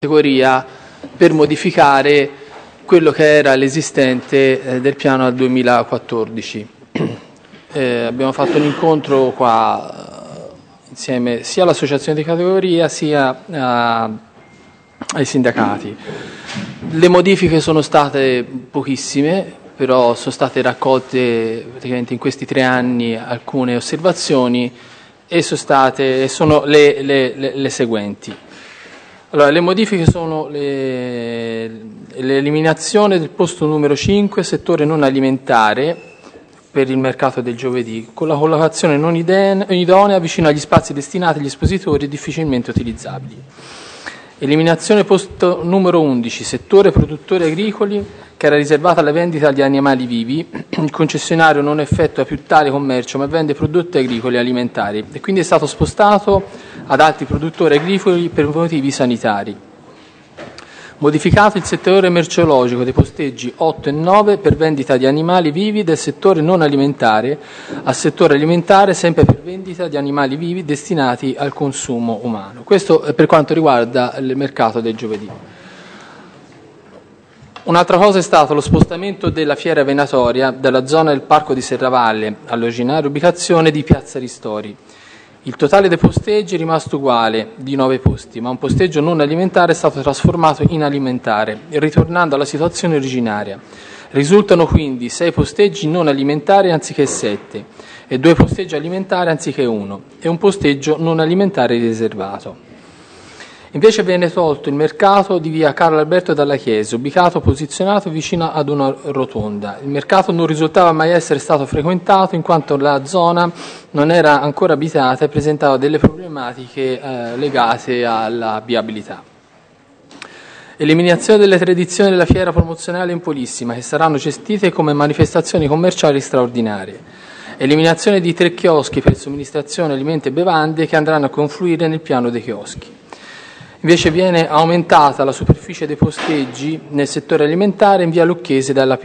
categoria per modificare quello che era l'esistente del piano al 2014. Abbiamo fatto un incontro qua insieme sia all'associazione di categoria sia ai sindacati. Le modifiche sono state pochissime, però sono state raccolte praticamente in questi 3 anni alcune osservazioni e sono le seguenti. Allora, le modifiche sono l'eliminazione del posto numero 5, settore non alimentare, per il mercato del giovedì, con la collocazione non idonea vicino agli spazi destinati agli espositori e difficilmente utilizzabili. Eliminazione posto numero 11, settore produttori agricoli, che era riservata alla vendita di animali vivi. Il concessionario non effettua più tale commercio, ma vende prodotti agricoli e alimentari e quindi è stato spostato ad altri produttori agricoli per motivi sanitari. Modificato il settore merceologico dei posteggi 8 e 9 per vendita di animali vivi del settore non alimentare al settore alimentare, sempre per vendita di animali vivi destinati al consumo umano. Questo è per quanto riguarda il mercato del giovedì. Un'altra cosa è stato lo spostamento della fiera venatoria dalla zona del Parco di Serravalle all'originaria ubicazione di Piazza Ristori. Il totale dei posteggi è rimasto uguale, di 9 posti, ma un posteggio non alimentare è stato trasformato in alimentare, ritornando alla situazione originaria. Risultano quindi 6 posteggi non alimentari anziché 7, e 2 posteggi alimentari anziché 1, e un posteggio non alimentare riservato. Invece viene tolto il mercato di via Carlo Alberto Dalla Chiesa, ubicato posizionato vicino ad una rotonda. Il mercato non risultava mai essere stato frequentato in quanto la zona non era ancora abitata e presentava delle problematiche legate alla viabilità. Eliminazione delle tradizioni della fiera promozionale in Polissima, che saranno gestite come manifestazioni commerciali straordinarie. Eliminazione di 3 chioschi per somministrazione alimenti e bevande che andranno a confluire nel piano dei chioschi. Invece viene aumentata la superficie dei posteggi nel settore alimentare in via Lucchese in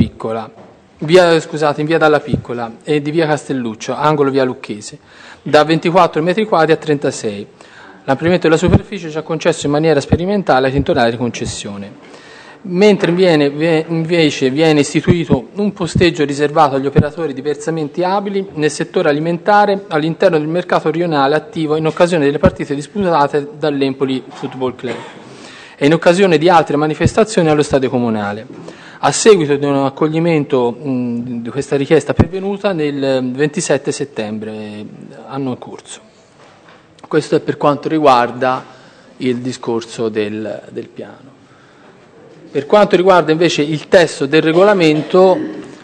via Dalla Piccola e di via Castelluccio, angolo via Lucchese, da 24 metri quadri a 36. L'ampliamento della superficie ci ha concesso in maniera sperimentale ai titolari di concessione. Mentre invece viene istituito un posteggio riservato agli operatori diversamente abili nel settore alimentare all'interno del mercato rionale attivo in occasione delle partite disputate dall'Empoli Football Club e in occasione di altre manifestazioni allo stadio comunale. A seguito di un accoglimento di questa richiesta pervenuta nel 27 settembre, anno in corso. Questo è per quanto riguarda il discorso del piano. Per quanto riguarda invece il testo del regolamento,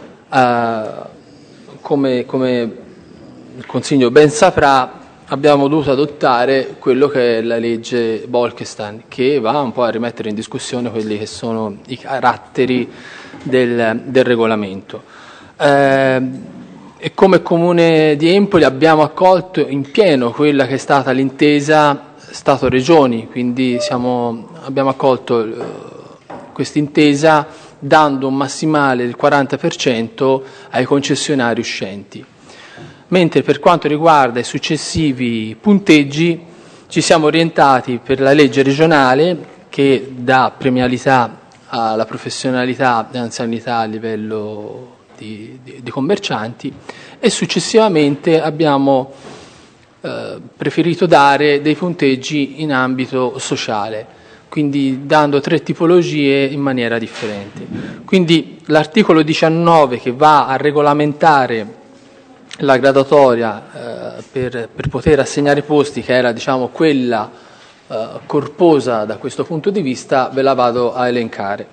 come il Consiglio ben saprà, abbiamo dovuto adottare quello che è la legge Bolkestein, che va un po' a rimettere in discussione quelli che sono i caratteri del regolamento. E come Comune di Empoli abbiamo accolto in pieno quella che è stata l'intesa Stato-Regioni, quindi abbiamo accolto questa intesa dando un massimale del 40% ai concessionari uscenti. Mentre per quanto riguarda i successivi punteggi ci siamo orientati per la legge regionale che dà premialità alla professionalità e anzianità a livello di commercianti e successivamente abbiamo preferito dare dei punteggi in ambito sociale, quindi dando 3 tipologie in maniera differente. Quindi l'articolo 19 che va a regolamentare la graduatoria per poter assegnare posti, che era quella corposa da questo punto di vista, ve la vado a elencare.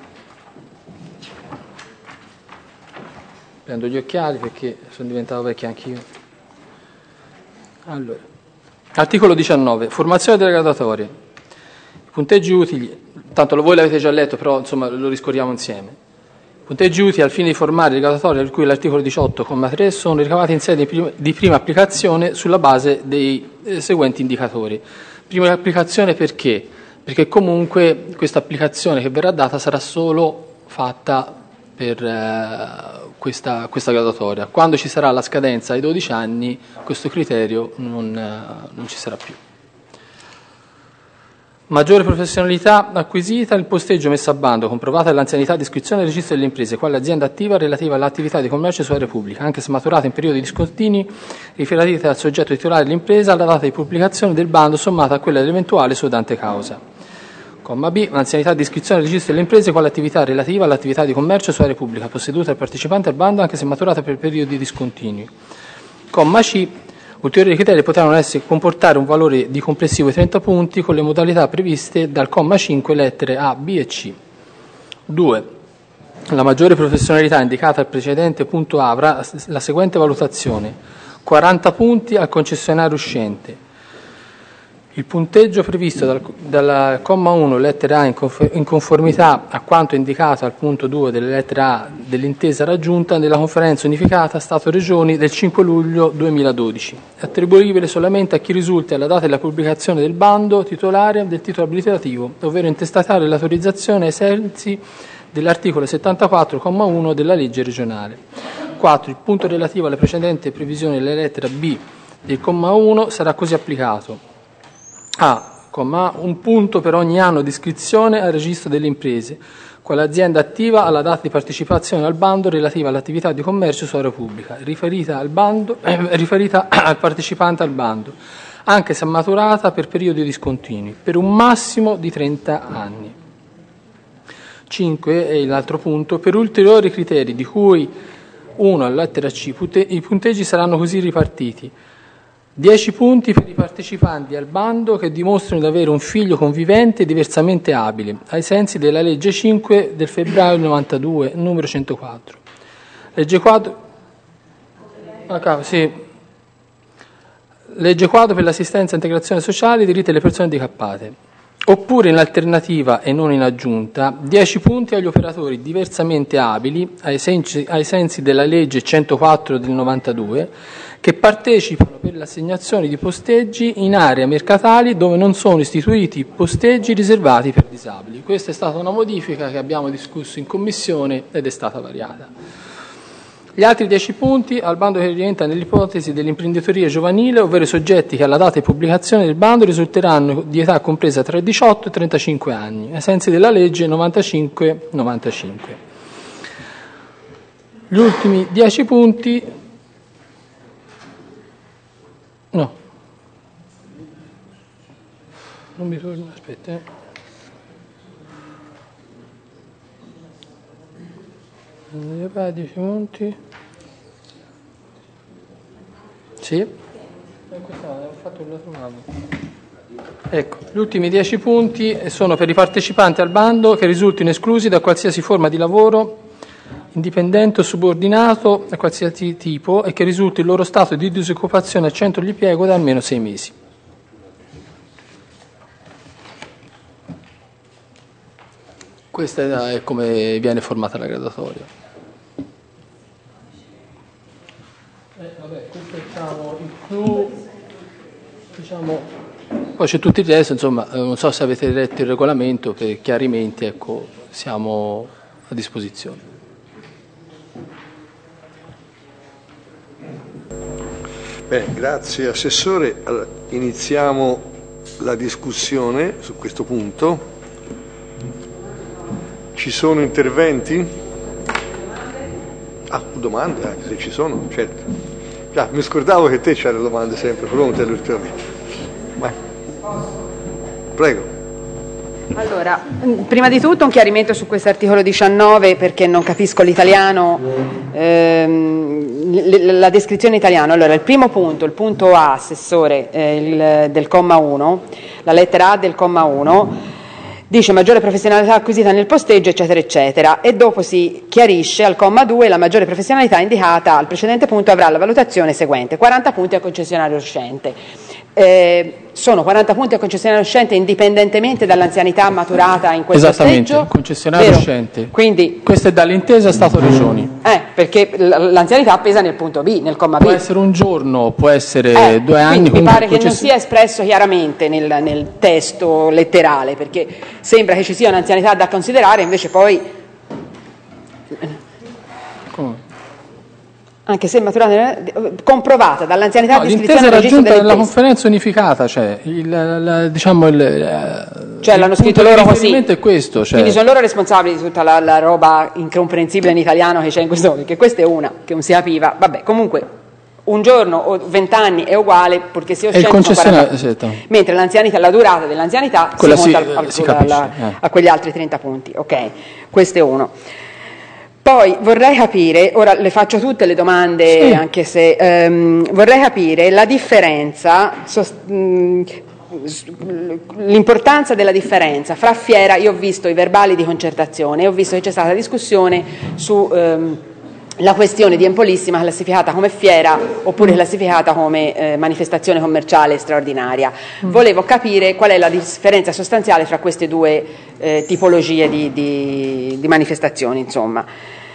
Prendo gli occhiali perché sono diventato vecchio anch'io. Allora, articolo 19, formazione delle graduatorie. Punteggi utili, tanto voi l'avete già letto, però lo riscorriamo insieme. Punteggi utili al fine di formare le graduatorie, per cui l'articolo 18,3 sono ricavati in sede di prima applicazione sulla base dei seguenti indicatori. Prima applicazione perché? Perché comunque questa applicazione che verrà data sarà solo fatta per questa graduatoria. Quando ci sarà la scadenza ai 12 anni, questo criterio non ci sarà più. Maggiore professionalità acquisita, il posteggio messo a bando, comprovata l'anzianità di iscrizione al registro delle imprese, quale azienda attiva relativa all'attività di commercio su area pubblica, anche se maturata in periodi discontinui, riferita al soggetto titolare dell'impresa alla data di pubblicazione del bando sommata a quella dell'eventuale sodante causa. Comma B. L'anzianità di iscrizione al registro delle imprese, quale attività relativa all'attività di commercio su area pubblica, posseduta dal partecipante al bando, anche se maturata per periodi discontinui. Comma C. Ulteriori criteri potranno comportare un valore di complessivo di 30 punti con le modalità previste dal comma 5 lettere A, B e C. 2. La maggiore professionalità indicata al precedente punto A avrà la seguente valutazione: 40 punti al concessionario uscente. Il punteggio previsto dal comma 1 lettera A in conformità a quanto indicato al punto 2 delle lettere A dell'intesa raggiunta nella conferenza unificata Stato-Regioni del 5 luglio 2012, è attribuibile solamente a chi risulti alla data della pubblicazione del bando titolare del titolo abilitativo, ovvero intestatario dell'autorizzazione ai sensi dell'articolo 74,1 della legge regionale. 4. Il punto relativo alle precedenti previsioni della lettera B del comma 1 sarà così applicato: A, un punto per ogni anno di iscrizione al registro delle imprese, quale azienda attiva alla data di partecipazione al bando relativa all'attività di commercio su area pubblica, riferita al partecipante al bando, anche se maturata per periodi discontinui, per un massimo di 30 anni. 5 è l'altro punto: per ulteriori criteri di cui 1 alla lettera C, i punteggi saranno così ripartiti: 10 punti per i partecipanti al bando che dimostrano di avere un figlio convivente e diversamente abile, ai sensi della legge 5 del febbraio 92, numero 104. Legge quadro per l'assistenza e integrazione sociale di diritti delle persone handicappate. Oppure, in alternativa e non in aggiunta, 10 punti agli operatori diversamente abili, ai sensi della legge 104 del 92, che partecipano per l'assegnazione di posteggi in aree mercatali dove non sono istituiti posteggi riservati per disabili. Questa è stata una modifica che abbiamo discusso in Commissione ed è stata variata. Gli altri 10 punti al bando che rientra nell'ipotesi dell'imprenditoria giovanile, ovvero i soggetti che alla data di pubblicazione del bando risulteranno di età compresa tra i 18 e i 35 anni, ai sensi della legge 95-95. Gli ultimi 10 punti... No. Non mi torno, aspetta. 10 punti. Sì. Ecco, gli ultimi 10 punti sono per i partecipanti al bando che risultino esclusi da qualsiasi forma di lavoro indipendente o subordinato a qualsiasi tipo e che risulti il loro stato di disoccupazione al centro di impiego da almeno 6 mesi. Questa è come viene formata la graduatoria. Questo è il clou, poi c'è tutto il resto, insomma, non so se avete letto il regolamento, per chiarimenti, ecco, siamo a disposizione. Bene, grazie Assessore. Allora, iniziamo la discussione su questo punto. Ci sono interventi? Domande anche se ci sono, certo. Mi scordavo che te c'hai le domande sempre pronte all'ultimamente. Prego. Allora, prima di tutto un chiarimento su questo articolo 19 perché non capisco l'italiano, la descrizione italiana. Allora, il primo punto, il punto A, Assessore, del comma 1, la lettera A del comma 1, dice maggiore professionalità acquisita nel posteggio, eccetera, eccetera, e dopo si chiarisce al comma 2 la maggiore professionalità indicata al precedente punto avrà la valutazione seguente: 40 punti al concessionario uscente. Sono 40 punti al concessionario uscente indipendentemente dall'anzianità maturata in questo Esattamente, posteggio? concessionario uscente. Quindi, questo è dall'intesa Stato-Regioni. Perché l'anzianità pesa nel punto B, nel comma B. Può essere un giorno, può essere 2 anni. Mi pare che non sia espresso chiaramente nel testo letterale, perché sembra che ci sia un'anzianità da considerare, invece poi... Come? Anche se maturata comprovata dall'anzianità di iscrizione l'intesa al registro raggiunta delle nella imprese. conferenza unificata, cioè Cioè l'hanno scritto loro così. È questo, cioè. Quindi sono loro responsabili di tutta la roba incomprensibile in italiano che c'è in questo momento, che questa è una, che non si capiva. Vabbè, comunque, un giorno o 20 anni è uguale, purché sia 140. Mentre l'anzianità, la durata dell'anzianità si monta a quegli altri 30 punti. Ok, questo è uno. Poi vorrei capire, ora le faccio tutte le domande, sì, anche se vorrei capire la differenza, l'importanza della differenza fra fiera. Io ho visto i verbali di concertazione e ho visto che c'è stata discussione su la questione di Empolissima classificata come fiera oppure classificata come manifestazione commerciale straordinaria. Volevo capire qual è la differenza sostanziale fra queste due tipologie di manifestazioni, insomma.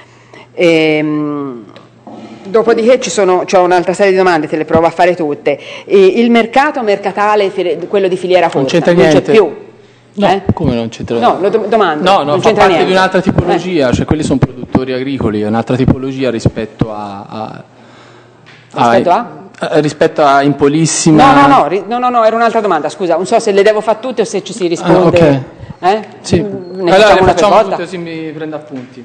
Dopodiché c'ho un'altra serie di domande, te le provo a fare tutte. Il mercato mercatale, quello di filiera corta, non c'è più? No, come non c'entra? No, lo domando. No, non fa parte di un'altra tipologia, cioè quelli sono produttori agricoli, è un'altra tipologia rispetto rispetto a Impolissima. No, era un'altra domanda, scusa, non so se le devo fare tutte o se ci si risponde. Ok. Sì. Allora le facciamo tutte così mi prendo appunti.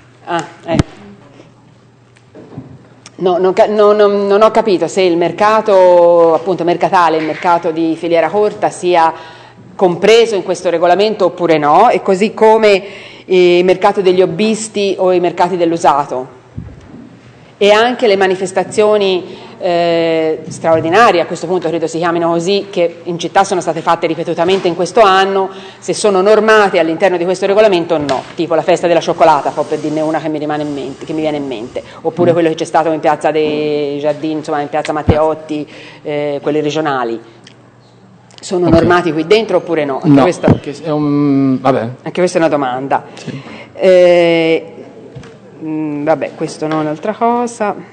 No, non ho capito se il mercato appunto mercatale, il mercato di filiera corta sia compreso in questo regolamento oppure no, e così come il mercato degli hobbisti o i mercati dell'usato, e anche le manifestazioni straordinarie, a questo punto credo si chiamino così, che in città sono state fatte ripetutamente in questo anno, se sono normate all'interno di questo regolamento o no, tipo la festa della cioccolata, per dirne una che mi viene in mente, oppure quello che c'è stato in piazza dei Giardini, insomma in piazza Matteotti, quelli regionali. Sono normati qui dentro oppure no? Anche questa, anche questa è una domanda. Sì. Vabbè, questo non è un'altra cosa.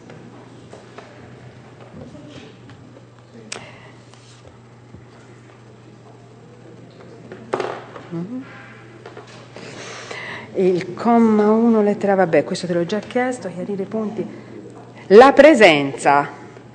Il comma 1 lettera, vabbè, questo te l'ho già chiesto, chiarire i punti. La presenza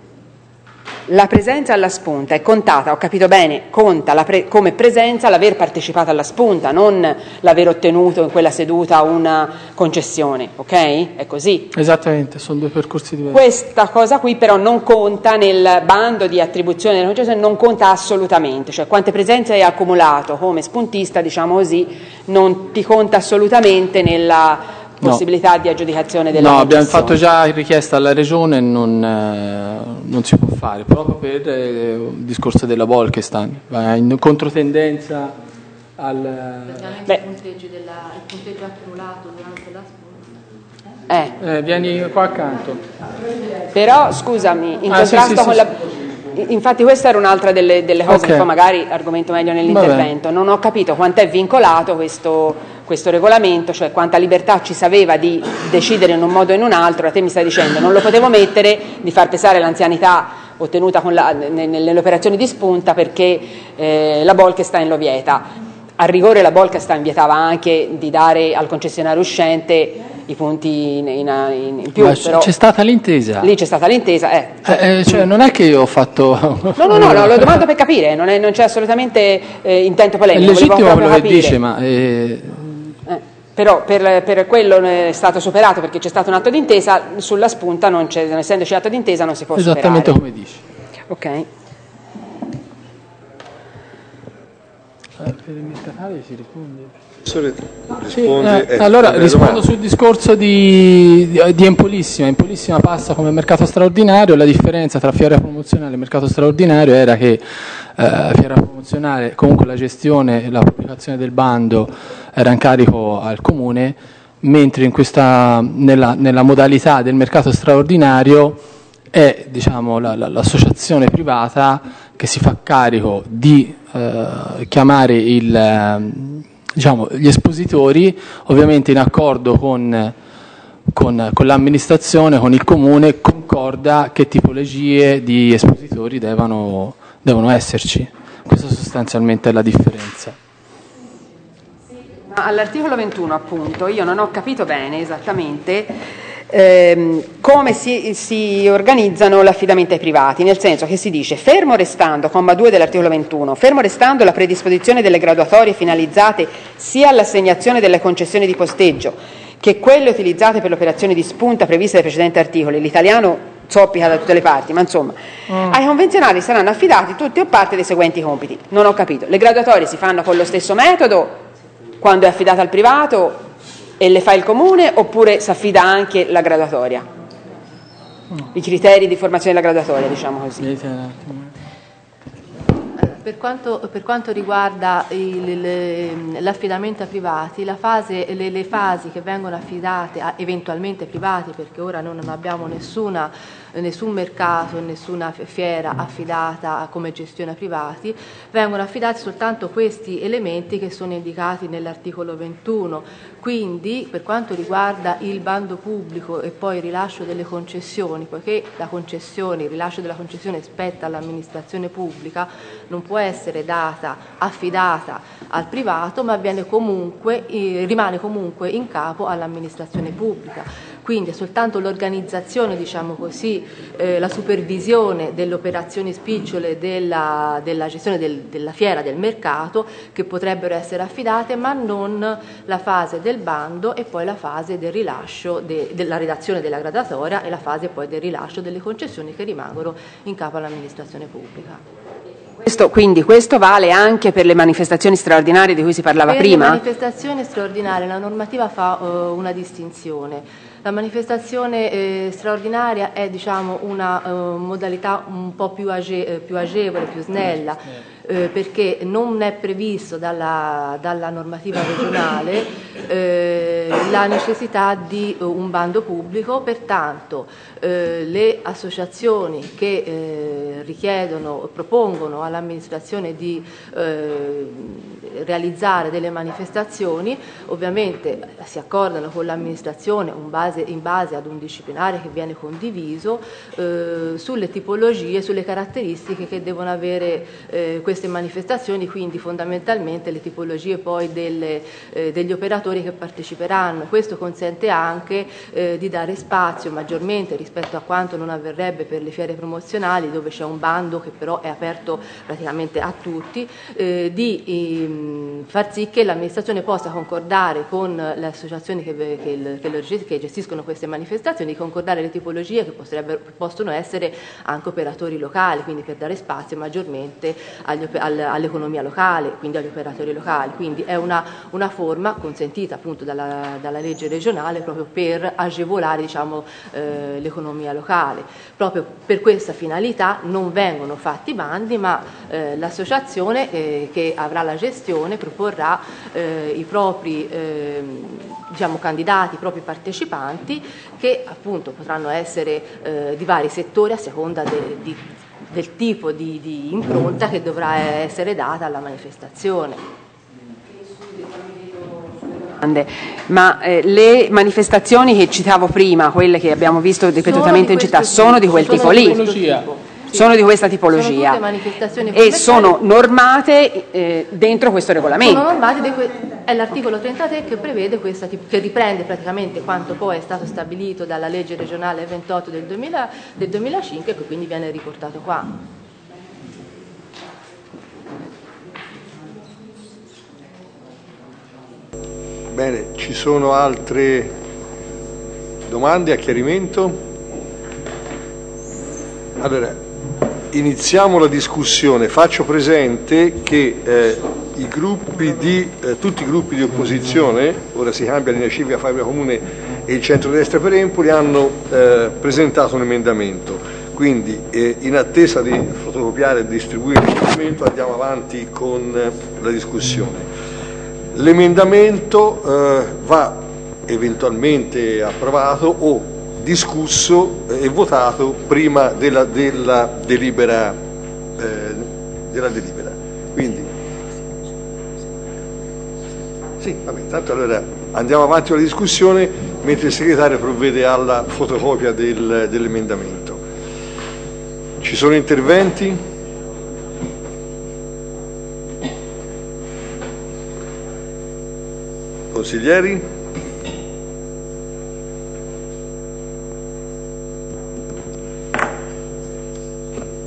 alla spunta è contata, ho capito bene, conta come presenza l'aver partecipato alla spunta, non l'aver ottenuto in quella seduta una concessione, ok? È così? Esattamente, sono due percorsi diversi. Questa cosa qui però non conta nel bando di attribuzione della concessione, non conta assolutamente, cioè quante presenze hai accumulato come spuntista, diciamo così, non ti conta assolutamente nella possibilità di aggiudicazione della concessione. Abbiamo fatto già richiesta alla Regione e non si può fare, proprio per il discorso della Bolkestein, va in controtendenza al... il punteggio accumulato durante la spunta. Vieni qua accanto. Però, scusami, in contrasto con la... Infatti questa era un'altra delle cose che poi magari argomento meglio nell'intervento. Non ho capito quanto è vincolato questo regolamento, cioè quanta libertà ci sapeva di decidere in un modo o in un altro. A te mi stai dicendo non lo potevo mettere, di far pesare l'anzianità ottenuta nelle operazioni di spunta perché la Bolkestein lo vieta. A rigore la Bolkestein vietava anche di dare al concessionario uscente i punti in più. Ma però c'è stata l'intesa. Lì c'è stata l'intesa. Cioè non è che io ho fatto... No, lo domando per capire, non c'è assolutamente intento polemico. È legittimo quello che dice, ma... Però per quello è stato superato perché c'è stato un atto d'intesa, sulla spunta non essendoci atto d'intesa non si può esattamente superare. Come dici. Ok. Per il mercatale si risponde. Allora rispondo sul discorso di Empolissima. Empolissima passa come mercato straordinario. La differenza tra fiera promozionale e mercato straordinario era che fiera promozionale, comunque la gestione e la pubblicazione del bando era in carico al comune, mentre nella modalità del mercato straordinario è l'associazione privata che si fa carico di chiamare gli espositori, ovviamente in accordo con l'amministrazione, con il comune, concorda che tipologie di espositori devono esserci. Questa sostanzialmente è la differenza. All'articolo 21 appunto io non ho capito bene esattamente come si organizzano l'affidamento ai privati, nel senso che si dice, fermo restando, comma 2 dell'articolo 21, fermo restando la predisposizione delle graduatorie finalizzate sia all'assegnazione delle concessioni di posteggio che quelle utilizzate per le operazioni di spunta previste dai precedenti articoli, l'italiano zoppica da tutte le parti, ma insomma, ai convenzionali saranno affidati tutti o parte dei seguenti compiti. Non ho capito, le graduatorie si fanno con lo stesso metodo quando è affidata al privato e le fa il comune, oppure si affida anche la graduatoria? I criteri di formazione della graduatoria, diciamo così. Per quanto riguarda l'affidamento ai privati, le fasi che vengono affidate eventualmente ai privati, perché ora noi non abbiamo nessun mercato, nessuna fiera affidata come gestione ai privati, vengono affidati soltanto questi elementi che sono indicati nell'articolo 21. Quindi, per quanto riguarda il bando pubblico e poi il rilascio delle concessioni, poiché il rilascio della concessione spetta all'amministrazione pubblica, non può essere affidata al privato, ma rimane comunque in capo all'amministrazione pubblica. Quindi è soltanto l'organizzazione, diciamo così, la supervisione delle operazioni spicciole della gestione della fiera, del mercato, che potrebbero essere affidate, ma non la fase del bando e poi la fase del rilascio, della redazione della graduatoria e la fase poi del rilascio delle concessioni che rimangono in capo all'amministrazione pubblica. Quindi questo vale anche per le manifestazioni straordinarie di cui si parlava prima? Per le manifestazioni straordinarie la normativa fa una distinzione. La manifestazione straordinaria è, diciamo, una modalità un po' più agevole, più snella, perché non è previsto dalla normativa regionale la necessità di un bando pubblico, pertanto le associazioni che propongono all'amministrazione di realizzare delle manifestazioni, ovviamente si accordano con l'amministrazione in base ad un disciplinare che viene condiviso sulle tipologie, sulle caratteristiche che devono avere queste manifestazioni, quindi fondamentalmente le tipologie poi degli operatori che parteciperanno. Questo consente anche di dare spazio maggiormente rispetto a quanto non avverrebbe per le fiere promozionali, dove c'è un bando che però è aperto praticamente a tutti, di far sì che l'amministrazione possa concordare con le associazioni che gestiscono queste manifestazioni, di concordare le tipologie che possono essere anche operatori locali, quindi per dare spazio maggiormente all'economia locale, quindi agli operatori locali. Quindi è una forma consentita appunto dalla legge regionale proprio per agevolare, diciamo, l'economia locale. Proprio per questa finalità non vengono fatti bandi, ma l'associazione che avrà la gestione proporrà i propri diciamo, candidati, i propri partecipanti, che appunto potranno essere di vari settori a seconda del tipo di impronta che dovrà essere data alla manifestazione. Ma le manifestazioni che citavo prima, quelle che abbiamo visto ripetutamente in città, sono di quel tipo lì? Sono di questa tipologia? Sono manifestazioni e sono normate dentro questo regolamento? Sono normate, è l'articolo 33 che prevede che riprende praticamente quanto poi è stato stabilito dalla legge regionale 28 del 2005 e che quindi viene riportato qua. Bene, ci sono altre domande a chiarimento? Allora, iniziamo la discussione. Faccio presente che tutti i gruppi di opposizione, ora si cambia Linea Civica, Fabbrica Comune e il Centrodestra per Empoli, hanno presentato un emendamento. Quindi, in attesa di fotocopiare e distribuire il documento, andiamo avanti con la discussione. L'emendamento va eventualmente approvato o discusso e votato prima della delibera. Quindi, sì, vabbè, tanto allora andiamo avanti con la discussione mentre il segretario provvede alla fotocopia dell'emendamento. Ci sono interventi? Consiglieri?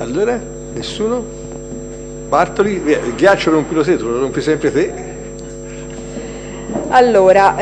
Allora, nessuno? Bartoli? Il ghiaccio rompilo te, lo rompi sempre te. Allora,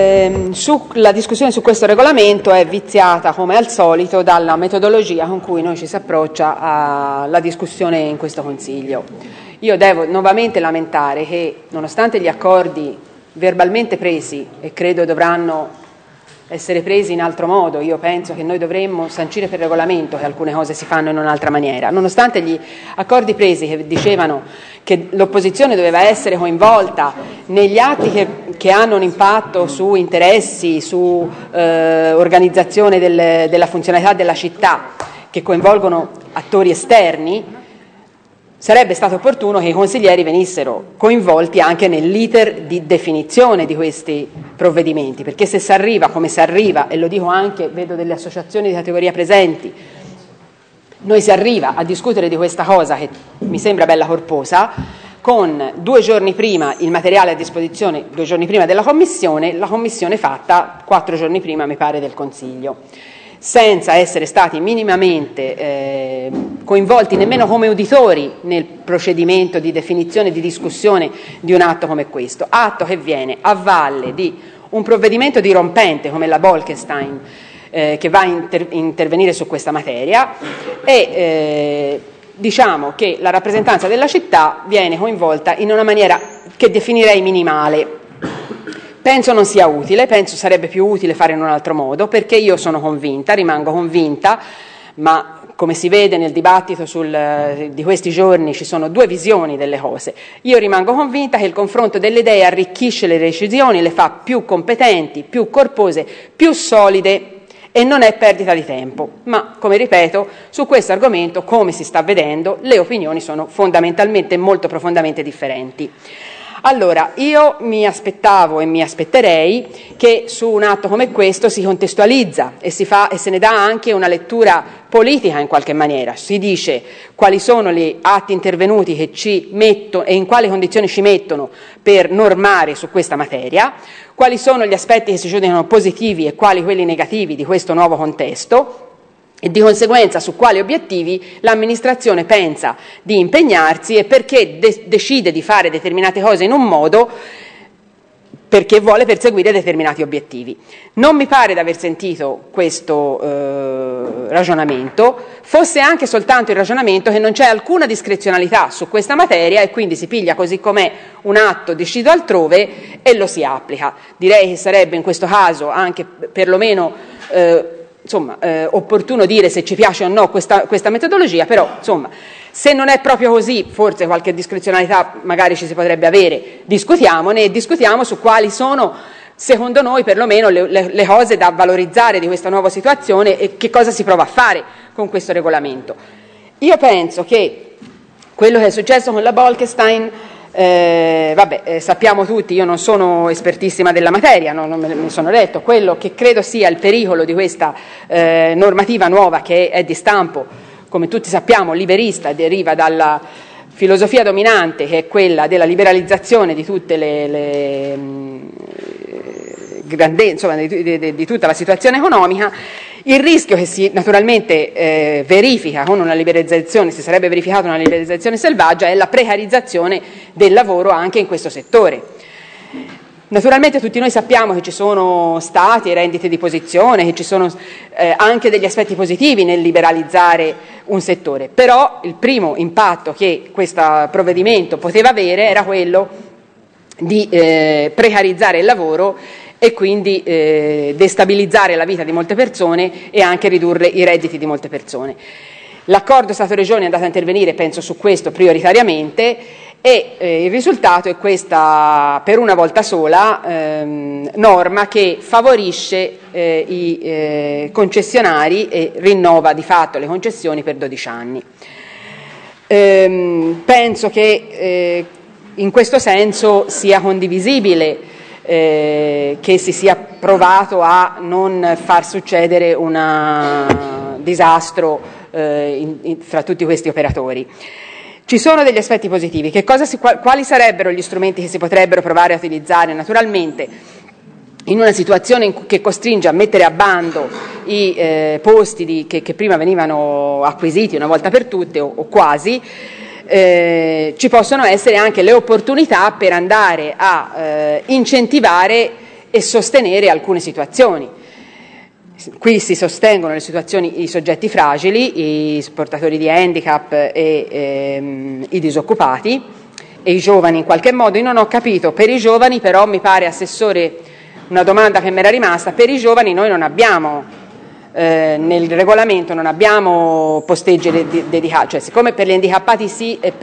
la discussione su questo regolamento è viziata come al solito dalla metodologia con cui noi ci si approccia alla discussione in questo Consiglio. Io devo nuovamente lamentare che, nonostante gli accordi verbalmente presi, e credo dovranno essere presi in altro modo, io penso che noi dovremmo sancire per regolamento che alcune cose si fanno in un'altra maniera, nonostante gli accordi presi che dicevano che l'opposizione doveva essere coinvolta negli atti che hanno un impatto su interessi, su organizzazione della funzionalità della città, che coinvolgono attori esterni, sarebbe stato opportuno che i consiglieri venissero coinvolti anche nell'iter di definizione di questi provvedimenti, perché se si arriva come si arriva, e lo dico anche, vedo delle associazioni di categoria presenti, noi si arriva a discutere di questa cosa che mi sembra bella corposa, con 2 giorni prima il materiale a disposizione, 2 giorni prima della Commissione, la Commissione fatta 4 giorni prima, mi pare, del Consiglio, senza essere stati minimamente coinvolti nemmeno come uditori nel procedimento di definizione e di discussione di un atto come questo, atto che viene a valle di un provvedimento dirompente come la Bolkestein, che va a intervenire su questa materia, e diciamo che la rappresentanza della città viene coinvolta in una maniera che definirei minimale. Penso non sia utile, penso sarebbe più utile fare in un altro modo, perché io sono convinta, rimango convinta, ma come si vede nel dibattito di questi giorni ci sono 2 visioni delle cose. Io rimango convinta che il confronto delle idee arricchisce le decisioni, le fa più competenti, più corpose, più solide, e non è perdita di tempo. Ma, come ripeto, su questo argomento, come si sta vedendo, le opinioni sono fondamentalmente e molto profondamente differenti. Allora, io mi aspettavo e mi aspetterei che su un atto come questo si contestualizza e se ne dà anche una lettura politica in qualche maniera. Si dice quali sono gli atti intervenuti che ci mettono e in quali condizioni ci mettono per normare su questa materia, quali sono gli aspetti che si giudicano positivi e quali quelli negativi di questo nuovo contesto, e di conseguenza su quali obiettivi l'amministrazione pensa di impegnarsi e perché decide di fare determinate cose in un modo, perché vuole perseguire determinati obiettivi. Non mi pare di aver sentito questo ragionamento, fosse anche soltanto il ragionamento che non c'è alcuna discrezionalità su questa materia e quindi si piglia così com'è un atto deciso altrove e lo si applica. Direi che sarebbe in questo caso anche perlomeno opportuno dire se ci piace o no questa metodologia, però insomma, se non è proprio così, forse qualche discrezionalità magari ci si potrebbe avere, discutiamone e discutiamo su quali sono, secondo noi, perlomeno le cose da valorizzare di questa nuova situazione e che cosa si prova a fare con questo regolamento. Io penso che quello che è successo con la Bolkestein, sappiamo tutti, io non sono espertissima della materia, non me ne sono letto, quello che credo sia il pericolo di questa normativa nuova, che è di stampo, come tutti sappiamo, liberista, deriva dalla filosofia dominante, che è quella della liberalizzazione di tutte di tutta la situazione economica. Il rischio che si naturalmente verifica con una liberalizzazione, si sarebbe verificata una liberalizzazione selvaggia, è la precarizzazione del lavoro anche in questo settore. Naturalmente tutti noi sappiamo che ci sono stati rendite di posizione, che ci sono anche degli aspetti positivi nel liberalizzare un settore, però il primo impatto che questo provvedimento poteva avere era quello di precarizzare il lavoro e quindi destabilizzare la vita di molte persone e anche ridurre i redditi di molte persone. L'accordo Stato-Regioni è andato a intervenire, penso, su questo prioritariamente, e il risultato è questa, per una volta sola, norma che favorisce i concessionari e rinnova di fatto le concessioni per 12 anni. Penso che in questo senso sia condivisibile che si sia provato a non far succedere un disastro fra tutti questi operatori. Ci sono degli aspetti positivi. Quali sarebbero gli strumenti che si potrebbero provare a utilizzare? Naturalmente, in una situazione che costringe a mettere a bando i posti che prima venivano acquisiti una volta per tutte o quasi, ci possono essere anche le opportunità per andare a incentivare e sostenere alcune situazioni. Qui si sostengono le situazioni, i soggetti fragili, i portatori di handicap e i disoccupati e i giovani in qualche modo. Io non ho capito, per i giovani però mi pare, Assessore, una domanda che mi era rimasta, per i giovani noi non abbiamo, nel regolamento non abbiamo posteggi dedicati, cioè siccome per gli handicappati sì e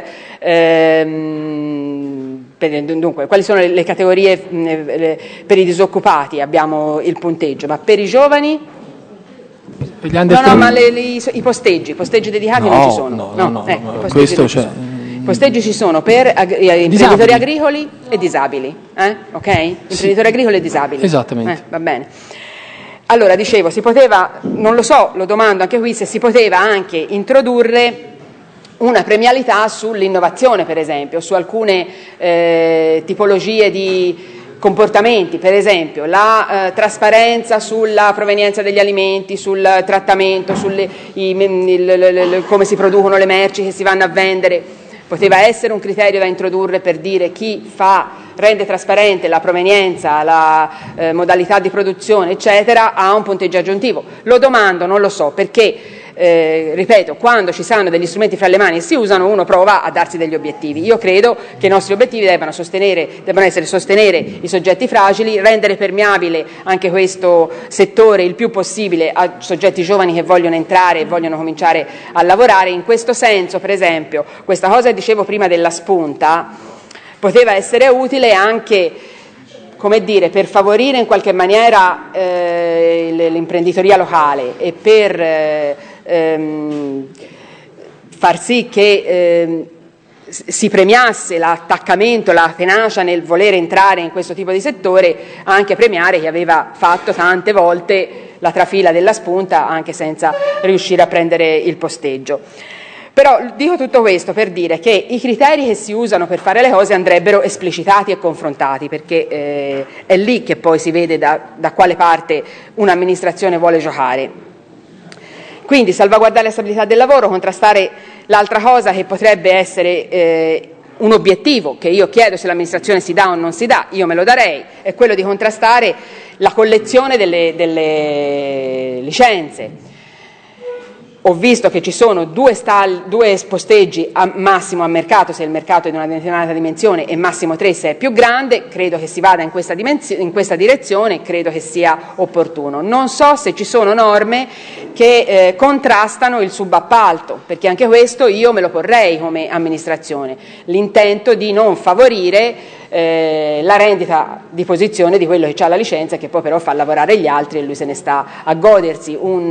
dunque, quali sono le categorie per i disoccupati abbiamo il punteggio, ma per i giovani? No, ma i posteggi dedicati non ci sono. No, questo c'è. I posteggi ci sono per imprenditori agricoli e disabili, ok? Imprenditori agricoli e disabili. Esattamente. Va bene. Allora, dicevo, si poteva, non lo so, lo domando anche qui, se si poteva anche introdurre una premialità sull'innovazione, per esempio, su alcune tipologie di comportamenti, per esempio la trasparenza sulla provenienza degli alimenti, sul trattamento, come si producono le merci che si vanno a vendere. Poteva essere un criterio da introdurre per dire chi rende trasparente la provenienza, la modalità di produzione, eccetera, ha un punteggio aggiuntivo. Lo domando, non lo so, perché ripeto, quando ci saranno degli strumenti fra le mani e si usano, uno prova a darsi degli obiettivi. Io credo che i nostri obiettivi debbano essere sostenere i soggetti fragili, rendere permeabile anche questo settore il più possibile a soggetti giovani che vogliono entrare e vogliono cominciare a lavorare. In questo senso, per esempio, questa cosa che dicevo prima della spunta poteva essere utile anche, come dire, per favorire in qualche maniera l'imprenditoria locale e per far sì che si premiasse l'attaccamento, la tenacia nel voler entrare in questo tipo di settore, anche premiare chi aveva fatto tante volte la trafila della spunta anche senza riuscire a prendere il posteggio. Però dico tutto questo per dire che i criteri che si usano per fare le cose andrebbero esplicitati e confrontati, perché è lì che poi si vede da quale parte un'amministrazione vuole giocare. Quindi salvaguardare la stabilità del lavoro, contrastare l'altra cosa che potrebbe essere un obiettivo che io chiedo se l'amministrazione si dà o non si dà, io me lo darei, è quello di contrastare la collezione delle licenze. Ho visto che ci sono due posteggi massimo a mercato se il mercato è di una determinata dimensione e massimo 3 se è più grande. Credo che si vada in questa direzione, credo che sia opportuno. Non so se ci sono norme che contrastano il subappalto, perché anche questo io me lo porrei come amministrazione, l'intento di non favorire la rendita di posizione di quello che ha la licenza e che poi però fa lavorare gli altri e lui se ne sta a godersi un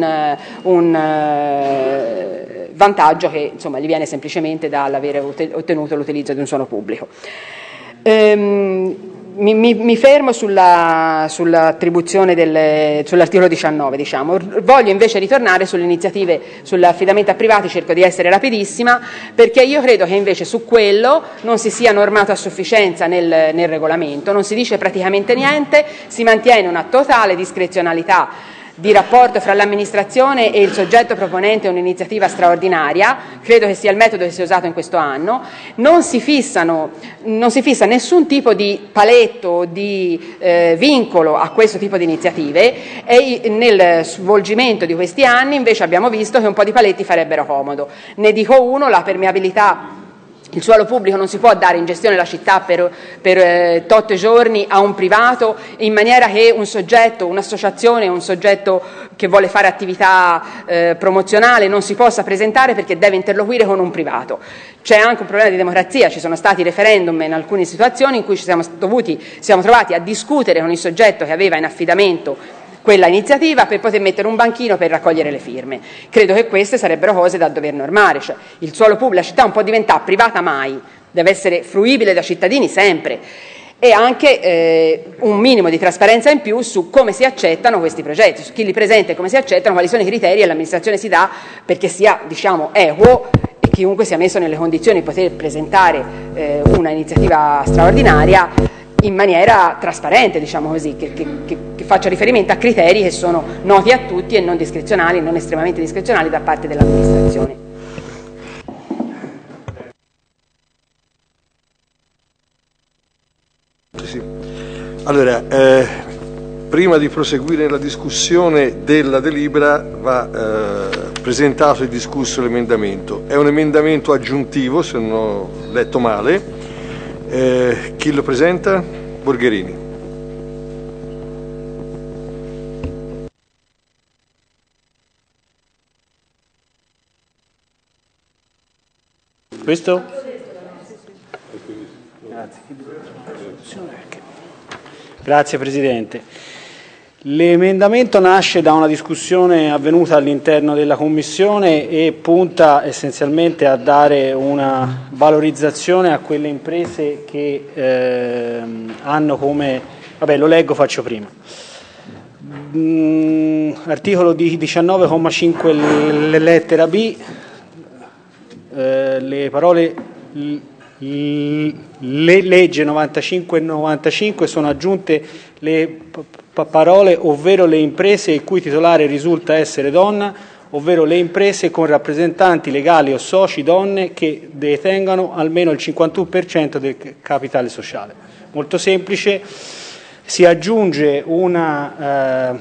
vantaggio che insomma gli viene semplicemente dall'avere ottenuto l'utilizzo di un suolo pubblico. Mi fermo sull'attribuzione sull'articolo 19, diciamo. Voglio invece ritornare sulle iniziative sull'affidamento a privati, cerco di essere rapidissima, perché io credo che invece su quello non si sia normato a sufficienza nel regolamento, non si dice praticamente niente, si mantiene una totale discrezionalità di rapporto fra l'amministrazione e il soggetto proponente un'iniziativa straordinaria. Credo che sia il metodo che si è usato in questo anno. Non si fissa nessun tipo di paletto, di vincolo a questo tipo di iniziative e nel svolgimento di questi anni invece abbiamo visto che un po' di paletti farebbero comodo. Ne dico uno: la permeabilità. Il suolo pubblico non si può dare in gestione la città per 8 giorni a un privato in maniera che un soggetto, un'associazione, un soggetto che vuole fare attività promozionale non si possa presentare perché deve interloquire con un privato. C'è anche un problema di democrazia, ci sono stati referendum in alcune situazioni in cui ci siamo trovati a discutere con il soggetto che aveva in affidamento quella iniziativa per poter mettere un banchino per raccogliere le firme. Credo che queste sarebbero cose da dover normare, cioè il suolo pubblico, la città non può diventare privata mai, deve essere fruibile da cittadini sempre, e anche un minimo di trasparenza in più su come si accettano questi progetti, su chi li presenta e come si accettano, quali sono i criteri che l'amministrazione si dà perché sia, diciamo, equo e chiunque sia messo nelle condizioni di poter presentare una iniziativa straordinaria in maniera trasparente, diciamo così, che faccio riferimento a criteri che sono noti a tutti e non discrezionali, non estremamente discrezionali da parte dell'amministrazione. Sì. Allora, prima di proseguire nella discussione della delibera va presentato e discusso l'emendamento. È un emendamento aggiuntivo, se non ho letto male. Chi lo presenta? Borgherini. Questo? Grazie Presidente. L'emendamento nasce da una discussione avvenuta all'interno della Commissione e punta essenzialmente a dare una valorizzazione a quelle imprese che hanno come... Vabbè, lo leggo, faccio prima. Articolo 19,5 lettera B, le parole legge 95 e 95 sono aggiunte le parole ovvero le imprese il cui titolare risulta essere donna, ovvero le imprese con rappresentanti legali o soci donne che detengano almeno il 51% del capitale sociale. Molto semplice, si aggiunge un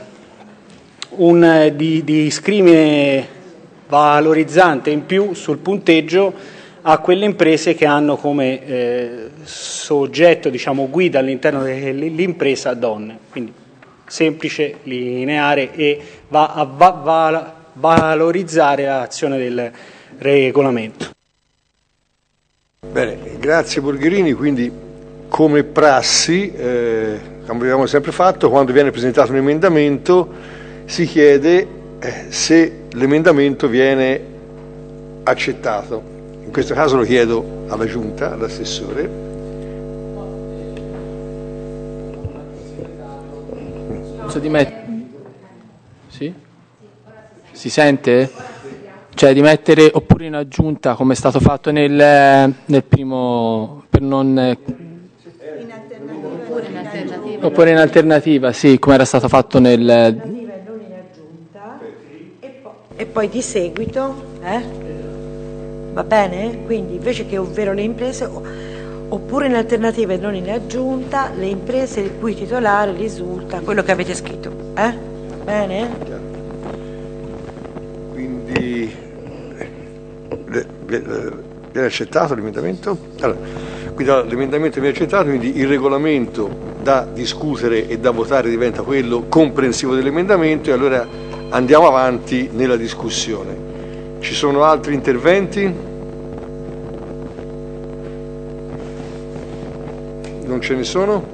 discrimine valorizzante in più sul punteggio a quelle imprese che hanno come soggetto, diciamo, guida all'interno dell'impresa donne. Quindi semplice, lineare e va a valorizzare l'azione del regolamento. Bene, grazie Borgherini. Quindi, come prassi, come abbiamo sempre fatto, quando viene presentato un emendamento si chiede se l'emendamento viene accettato. In questo caso lo chiedo alla Giunta, all'assessore. Sì? Si sente? Cioè di mettere oppure in aggiunta come è stato fatto nel primo, per non... Oppure in alternativa, sì, come era stato fatto nel... E poi di seguito, va bene? Quindi invece che ovvero le imprese, oppure in alternativa e non in aggiunta, le imprese il cui titolare risulta quello che avete scritto, va bene? Quindi viene accettato l'emendamento? Allora, quindi l'emendamento viene accettato, quindi il regolamento da discutere e da votare diventa quello comprensivo dell'emendamento e allora andiamo avanti nella discussione. Ci sono altri interventi? Non ce ne sono?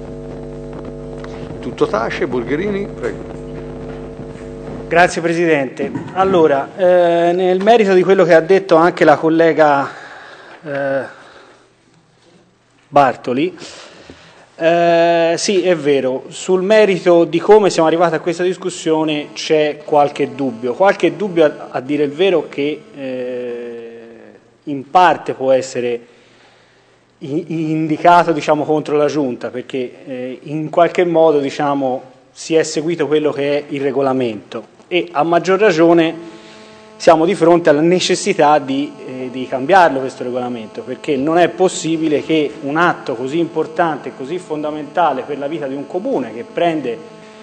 Tutto tace, Borgherini, prego. Grazie Presidente. Allora, nel merito di quello che ha detto anche la collega Bartoli, sì, è vero, sul merito di come siamo arrivati a questa discussione c'è qualche dubbio a dire il vero che in parte può essere indicato, diciamo, contro la Giunta, perché in qualche modo, diciamo, si è seguito quello che è il regolamento e a maggior ragione siamo di fronte alla necessità di cambiarlo questo regolamento, perché non è possibile che un atto così importante e così fondamentale per la vita di un comune, che prende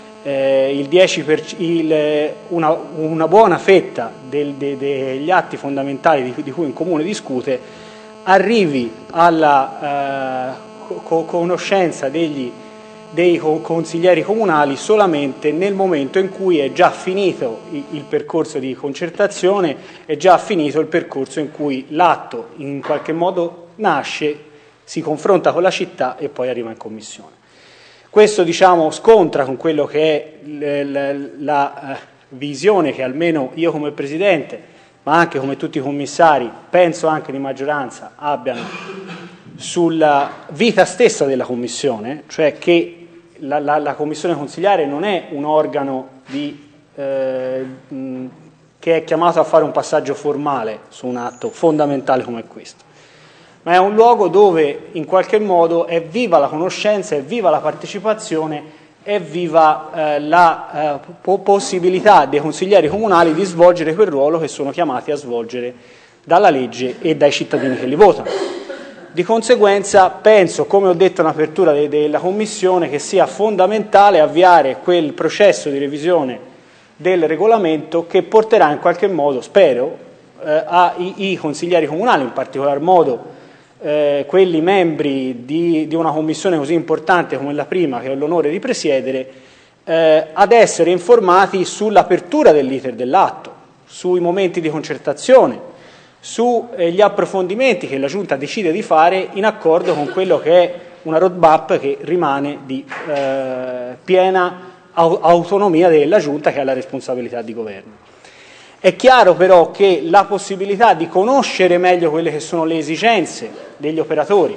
una buona fetta degli atti fondamentali di cui un comune discute, arrivi alla conoscenza dei consiglieri comunali solamente nel momento in cui è già finito il percorso di concertazione, è già finito il percorso in cui l'atto in qualche modo nasce, si confronta con la città e poi arriva in commissione. Questo, diciamo, scontra con quello che è la visione che almeno io come Presidente, ma anche come tutti i commissari, penso anche di maggioranza, abbiano sulla vita stessa della Commissione, cioè che la Commissione consigliare non è un organo che è chiamato a fare un passaggio formale su un atto fondamentale come questo, ma è un luogo dove in qualche modo è viva la conoscenza, è viva la partecipazione, è viva la possibilità dei consiglieri comunali di svolgere quel ruolo che sono chiamati a svolgere dalla legge e dai cittadini che li votano. Di conseguenza penso, come ho detto in apertura della Commissione, che sia fondamentale avviare quel processo di revisione del regolamento che porterà in qualche modo, spero, ai consiglieri comunali, in particolar modo quelli membri di una commissione così importante come la prima, che ho l'onore di presiedere, ad essere informati sull'apertura dell'iter dell'atto, sui momenti di concertazione, sugli approfondimenti che la Giunta decide di fare in accordo con quello che è una roadmap che rimane di piena autonomia della Giunta, che ha la responsabilità di governo. È chiaro però che la possibilità di conoscere meglio quelle che sono le esigenze degli operatori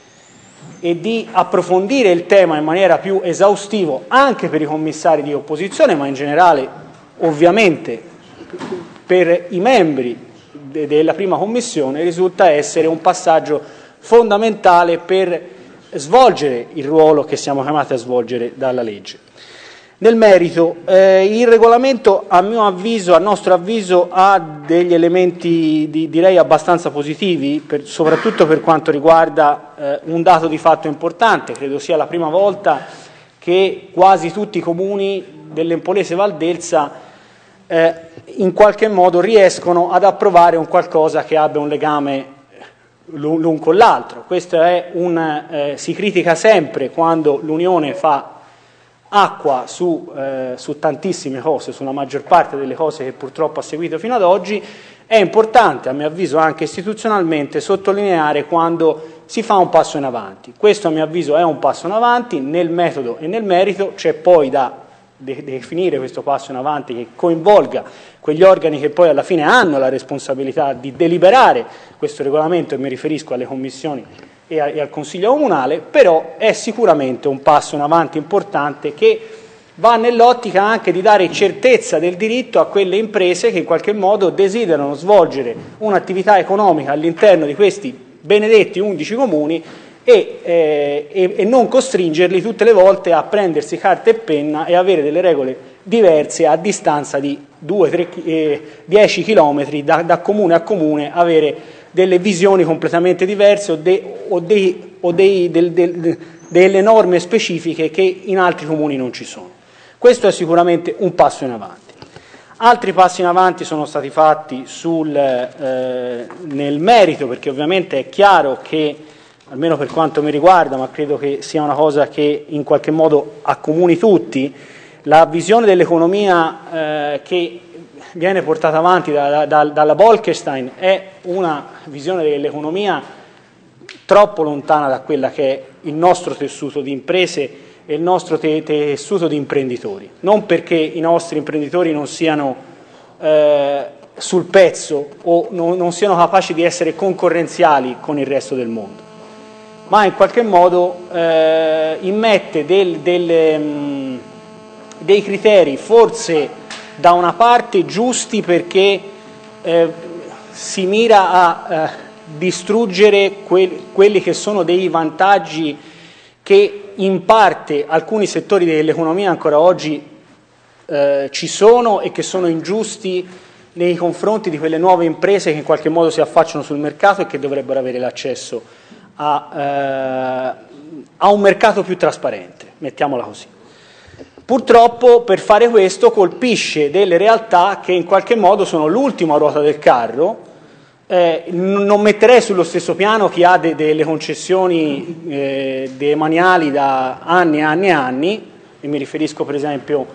e di approfondire il tema in maniera più esaustiva anche per i commissari di opposizione, ma in generale ovviamente per i membri della prima commissione, risulta essere un passaggio fondamentale per svolgere il ruolo che siamo chiamati a svolgere dalla legge. Nel merito, il regolamento a nostro avviso ha degli elementi direi abbastanza positivi, soprattutto per quanto riguarda un dato di fatto importante. Credo sia la prima volta che quasi tutti i comuni dell'Empolese Valdelsa in qualche modo riescono ad approvare un qualcosa che abbia un legame l'un con l'altro. Questo è si critica sempre quando l'Unione fa acqua su tantissime cose, sulla maggior parte delle cose che purtroppo ha seguito fino ad oggi. È importante, a mio avviso, anche istituzionalmente sottolineare quando si fa un passo in avanti. Questo, a mio avviso, è un passo in avanti nel metodo e nel merito. C'è poi da definire questo passo in avanti che coinvolga quegli organi che poi alla fine hanno la responsabilità di deliberare questo regolamento, e mi riferisco alle commissioni e al Consiglio Comunale, però è sicuramente un passo in avanti importante che va nell'ottica anche di dare certezza del diritto a quelle imprese che in qualche modo desiderano svolgere un'attività economica all'interno di questi benedetti 11 comuni e non costringerli tutte le volte a prendersi carta e penna e avere delle regole diverse a distanza di 10 chilometri da comune a comune, avere delle visioni completamente diverse o delle norme specifiche che in altri comuni non ci sono. Questo è sicuramente un passo in avanti. Altri passi in avanti sono stati fatti nel merito, perché ovviamente è chiaro che, almeno per quanto mi riguarda, ma credo che sia una cosa che in qualche modo accomuni tutti, la visione dell'economia che viene portata avanti dalla Bolkestein è una visione dell'economia troppo lontana da quella che è il nostro tessuto di imprese e il nostro tessuto di imprenditori. Non perché i nostri imprenditori non siano sul pezzo o non siano capaci di essere concorrenziali con il resto del mondo, ma in qualche modo immette dei criteri forse da una parte giusti, perché si mira a distruggere quelli che sono dei vantaggi che in parte alcuni settori dell'economia ancora oggi ci sono e che sono ingiusti nei confronti di quelle nuove imprese che in qualche modo si affacciano sul mercato e che dovrebbero avere l'accesso a un mercato più trasparente, mettiamola così. Purtroppo per fare questo colpisce delle realtà che in qualche modo sono l'ultima ruota del carro. Non metterei sullo stesso piano chi ha delle concessioni demaniali da anni e anni e anni, e mi riferisco per esempio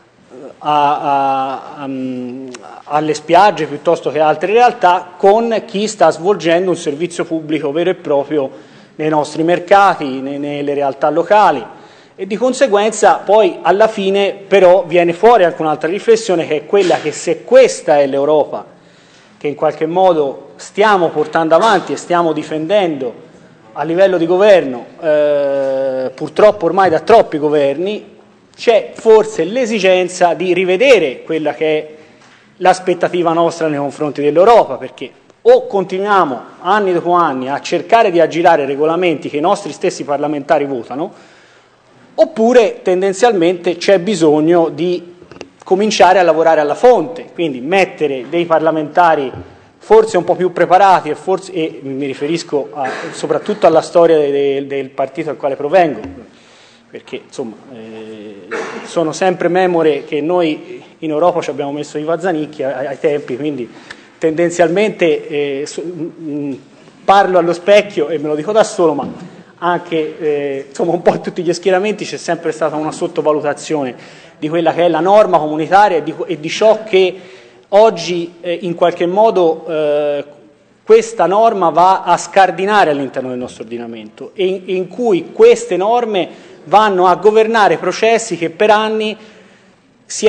alle spiagge piuttosto che a altre realtà, con chi sta svolgendo un servizio pubblico vero e proprio nei nostri mercati, nelle realtà locali. E di conseguenza poi alla fine però viene fuori anche un'altra riflessione, che è quella che, se questa è l'Europa che in qualche modo stiamo portando avanti e stiamo difendendo a livello di governo, purtroppo ormai da troppi governi, c'è forse l'esigenza di rivedere quella che è l'aspettativa nostra nei confronti dell'Europa, perché o continuiamo anni dopo anni a cercare di aggirare regolamenti che i nostri stessi parlamentari votano, oppure tendenzialmente c'è bisogno di cominciare a lavorare alla fonte, quindi mettere dei parlamentari forse un po' più preparati e mi riferisco soprattutto alla storia del partito al quale provengo, perché insomma sono sempre memore che noi in Europa ci abbiamo messo Iva Zanicchi ai tempi, quindi tendenzialmente parlo allo specchio e me lo dico da solo, ma anche insomma un po' in tutti gli schieramenti c'è sempre stata una sottovalutazione di quella che è la norma comunitaria e di ciò che oggi in qualche modo questa norma va a scardinare all'interno del nostro ordinamento e in cui queste norme vanno a governare processi che per anni si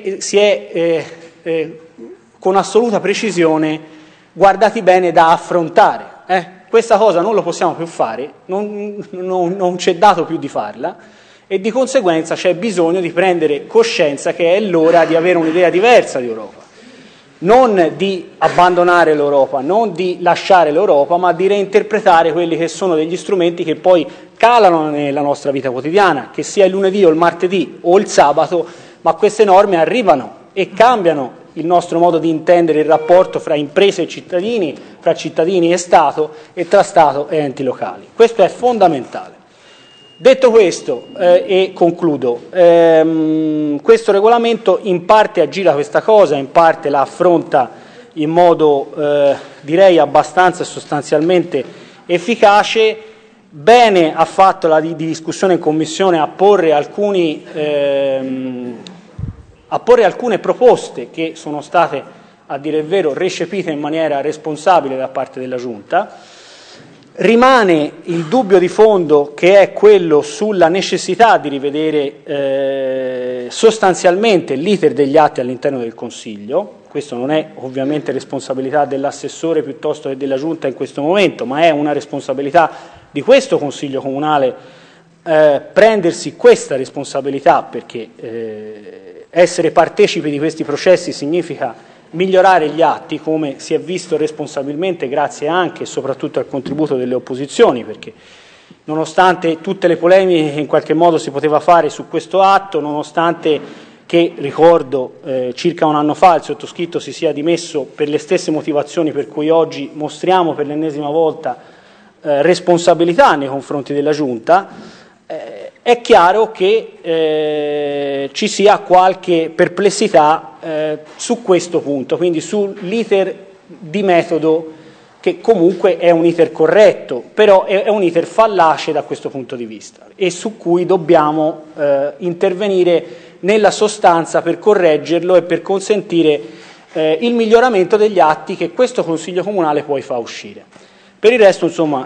è con assoluta precisione guardati bene da affrontare. Questa cosa non lo possiamo più fare, non c'è dato più di farla, e di conseguenza c'è bisogno di prendere coscienza che è l'ora di avere un'idea diversa di Europa, non di abbandonare l'Europa, non di lasciare l'Europa, ma di reinterpretare quelli che sono degli strumenti che poi calano nella nostra vita quotidiana, che sia il lunedì o il martedì o il sabato, ma queste norme arrivano e cambiano il nostro modo di intendere il rapporto fra imprese e cittadini, fra cittadini e Stato e tra Stato e enti locali. Questo è fondamentale. Detto questo, e concludo, questo regolamento in parte aggira questa cosa, in parte la affronta in modo direi abbastanza sostanzialmente efficace. Bene ha fatto la discussione in Commissione a porre alcune proposte che sono state, a dire il vero, recepite in maniera responsabile da parte della Giunta. Rimane il dubbio di fondo, che è quello sulla necessità di rivedere sostanzialmente l'iter degli atti all'interno del Consiglio. Questo non è ovviamente responsabilità dell'assessore piuttosto che della Giunta in questo momento, ma è una responsabilità di questo Consiglio Comunale prendersi questa responsabilità, perché essere partecipi di questi processi significa migliorare gli atti, come si è visto responsabilmente grazie anche e soprattutto al contributo delle opposizioni, perché nonostante tutte le polemiche che in qualche modo si poteva fare su questo atto, nonostante che, ricordo, circa un anno fa il sottoscritto si sia dimesso per le stesse motivazioni per cui oggi mostriamo per l'ennesima volta responsabilità nei confronti della Giunta, è chiaro che ci sia qualche perplessità su questo punto, quindi sull'iter di metodo, che comunque è un iter corretto, però è un iter fallace da questo punto di vista e su cui dobbiamo intervenire nella sostanza per correggerlo e per consentire il miglioramento degli atti che questo Consiglio Comunale poi fa uscire. Per il resto, insomma,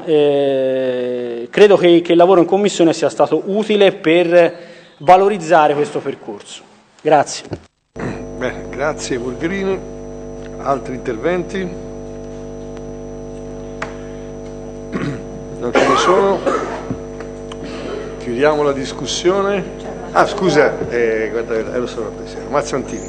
credo che il lavoro in Commissione sia stato utile per valorizzare questo percorso. Grazie. Bene, grazie Burgherini. Altri interventi? Non ce ne sono. Chiudiamo la discussione. Ah, scusa, guarda, ero solo Presidente. Mazzantini.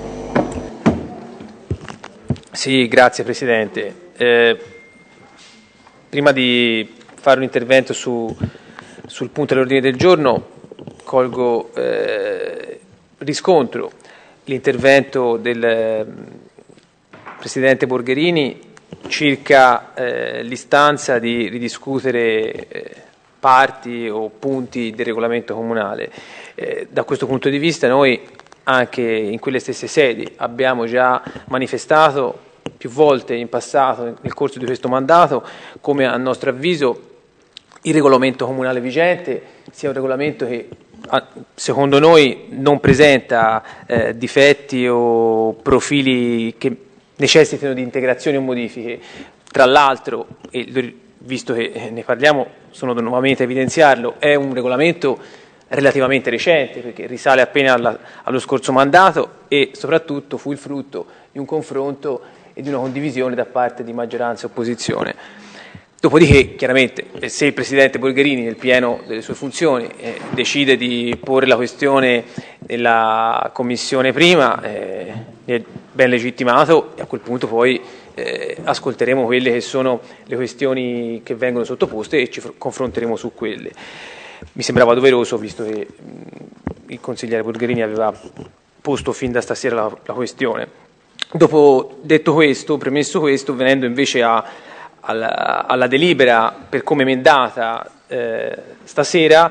Sì, grazie Presidente. Prima di fare un intervento sul punto dell'ordine del giorno, colgo riscontro l'intervento del Presidente Burgherini circa l'istanza di ridiscutere parti o punti del regolamento comunale. Da questo punto di vista noi anche in quelle stesse sedi abbiamo già manifestato più volte in passato, nel corso di questo mandato, come a nostro avviso il regolamento comunale vigente sia un regolamento che secondo noi non presenta difetti o profili che necessitino di integrazioni o modifiche. Tra l'altro, e visto che ne parliamo, sono nuovamente a evidenziarlo, è un regolamento relativamente recente, perché risale appena allo scorso mandato e soprattutto fu il frutto di un confronto e di una condivisione da parte di maggioranza e opposizione. Dopodiché, chiaramente, se il Presidente Burgherini, nel pieno delle sue funzioni, decide di porre la questione nella Commissione prima, è ben legittimato, e a quel punto poi ascolteremo quelle che sono le questioni che vengono sottoposte e ci confronteremo su quelle. mi sembrava doveroso, visto che il consigliere Bulgherini aveva posto fin da stasera la questione. Dopo detto questo, premesso questo, venendo invece alla delibera per come emendata stasera,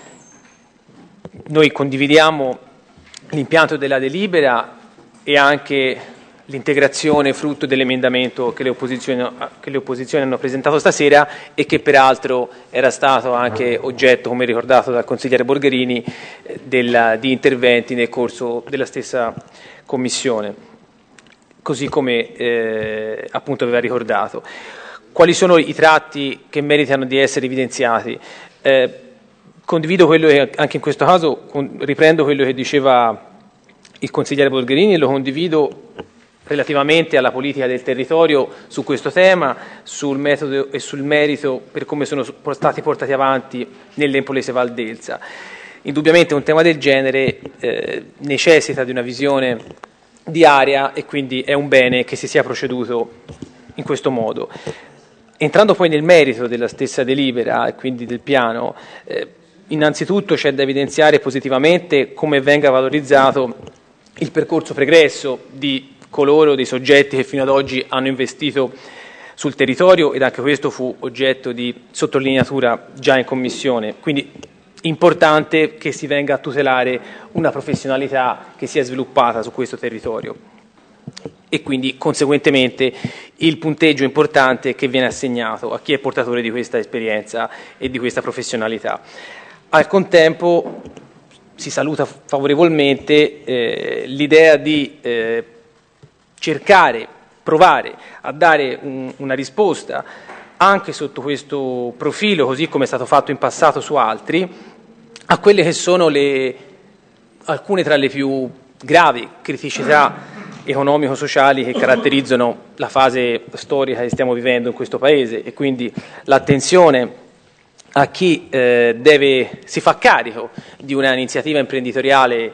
noi condividiamo l'impianto della delibera e anche l'integrazione frutto dell'emendamento che le opposizioni hanno presentato stasera e che peraltro era stato anche oggetto, come ricordato dal consigliere Bulgherini, di interventi nel corso della stessa commissione, così come appunto aveva ricordato. Quali sono i tratti che meritano di essere evidenziati? Condivido quello che anche in questo caso riprendo quello che diceva il consigliere Bulgherini e lo condivido relativamente alla politica del territorio su questo tema, sul metodo e sul merito per come sono stati portati avanti nell'Empolese Valdelsa. Indubbiamente un tema del genere necessita di una visione di area e quindi è un bene che si sia proceduto in questo modo. Entrando poi nel merito della stessa delibera e quindi del piano, innanzitutto c'è da evidenziare positivamente come venga valorizzato il percorso pregresso di coloro, dei soggetti che fino ad oggi hanno investito sul territorio, ed anche questo fu oggetto di sottolineatura già in commissione. Quindi importante che si venga a tutelare una professionalità che si è sviluppata su questo territorio e quindi conseguentemente il punteggio importante che viene assegnato a chi è portatore di questa esperienza e di questa professionalità. Al contempo si saluta favorevolmente l'idea di provare a dare una risposta anche sotto questo profilo, così come è stato fatto in passato su altri, a quelle che sono alcune tra le più gravi criticità economico-sociali che caratterizzano la fase storica che stiamo vivendo in questo Paese, e quindi l'attenzione a chi si fa carico di una iniziativa imprenditoriale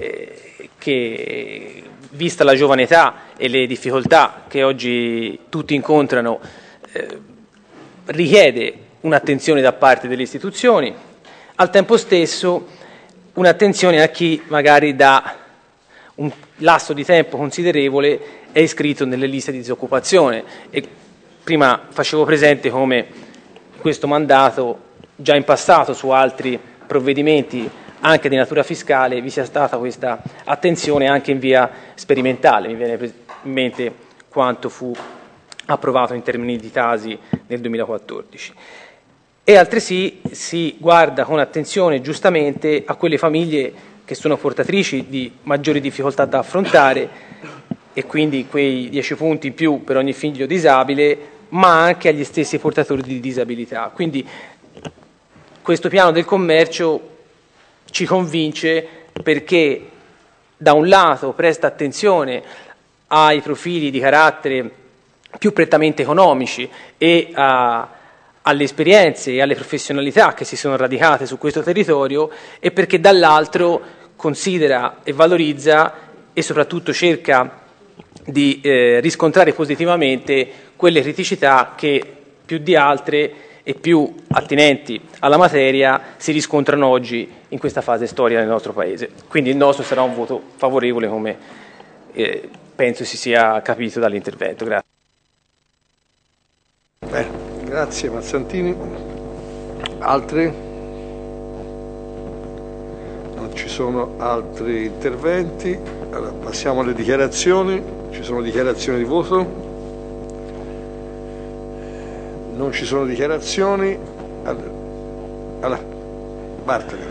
che, vista la giovane età e le difficoltà che oggi tutti incontrano, richiede un'attenzione da parte delle istituzioni, al tempo stesso un'attenzione a chi magari da un lasso di tempo considerevole è iscritto nelle liste di disoccupazione. E prima facevo presente come questo mandato già in passato su altri provvedimenti anche di natura fiscale vi sia stata questa attenzione anche in via sperimentale. Mi viene in mente quanto fu approvato in termini di tasi nel 2014. E altresì si guarda con attenzione giustamente a quelle famiglie che sono portatrici di maggiori difficoltà da affrontare, e quindi quei 10 punti in più per ogni figlio disabile, ma anche agli stessi portatori di disabilità. Quindi questo piano del commercio ci convince perché da un lato presta attenzione ai profili di carattere più prettamente economici e alle esperienze e alle professionalità che si sono radicate su questo territorio, e perché dall'altro considera e valorizza e soprattutto cerca di riscontrare positivamente quelle criticità che più di altre e più attinenti alla materia si riscontrano oggi in questa fase storica del nostro Paese. Quindi il nostro sarà un voto favorevole, come penso si sia capito dall'intervento. Grazie. Grazie Mazzantini. Altre? Non ci sono altri interventi. Allora, passiamo alle dichiarazioni. Ci sono dichiarazioni di voto? Non ci sono dichiarazioni. Allora, Bartoli.